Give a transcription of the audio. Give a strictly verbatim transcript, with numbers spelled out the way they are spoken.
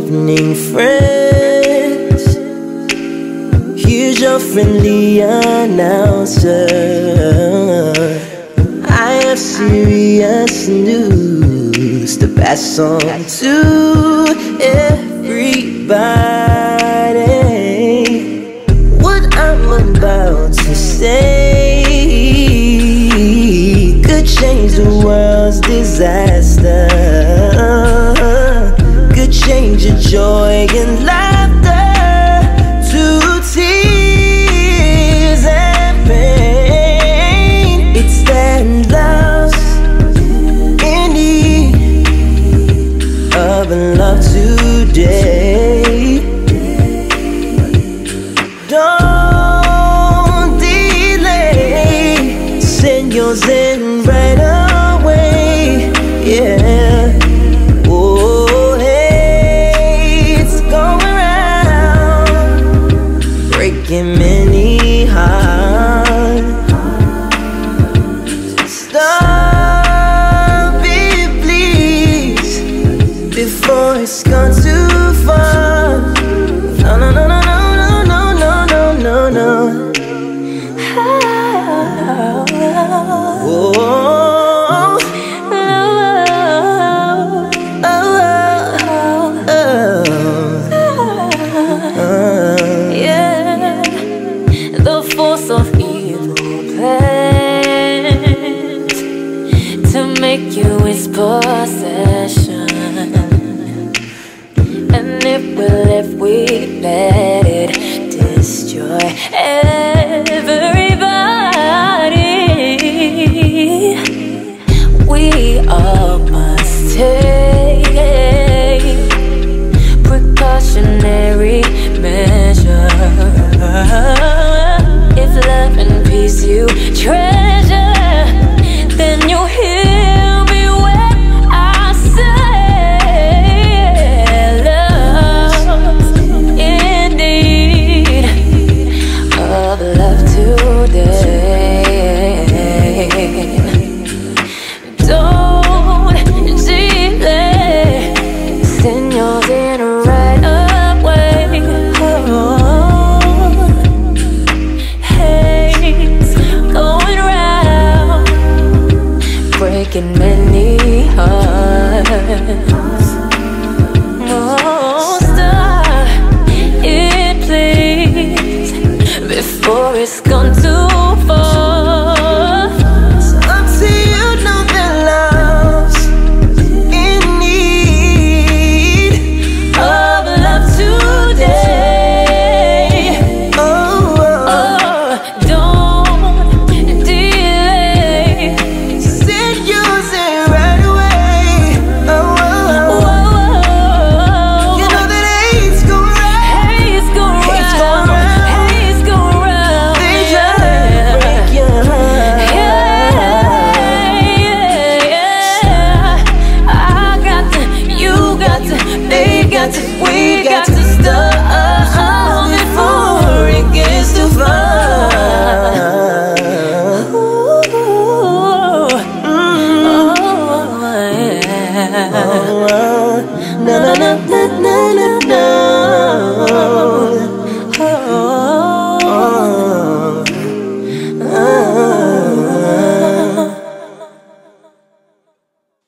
evening, friends. Here's your friendly announcer. I have serious news to pass on to everybody. What I'm about to say could change the world's disaster, could change your joy and laughter to tears and pain. It's that love's in need of love today. Don't delay, send yours in right away. Yeah. Oh, hey, it's going round, breaking many hearts. Stop it, please, before it's gone too